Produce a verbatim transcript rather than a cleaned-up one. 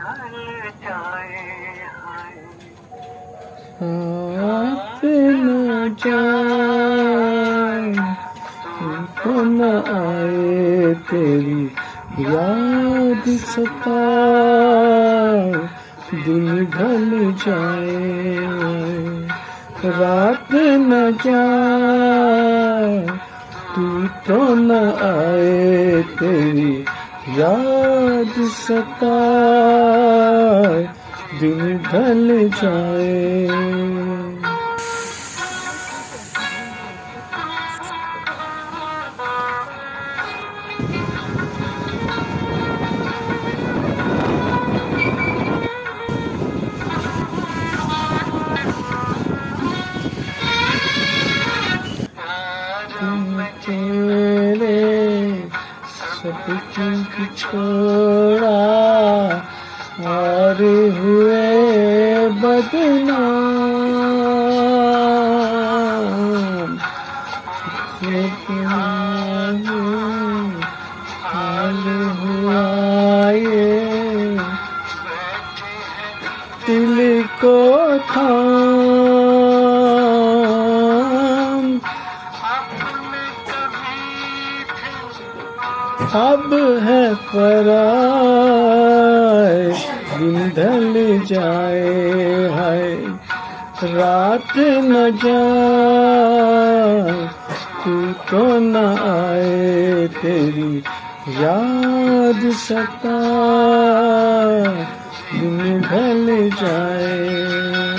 आप न जाए तो न आए, तेरी याद सताए, दिन ढल जाए। रात न जाए तू तो न आए, तेरी याद सताए, दिन ढल जाए। तेरे सब कुछ छोड़ा और हुए बदनाम, हाल हुआ ये दिल को थाम। अब है पराए, दिन ढल जाए है, रात न जाए तू तो न आए, तेरी याद सताए, दिन ढल जाए।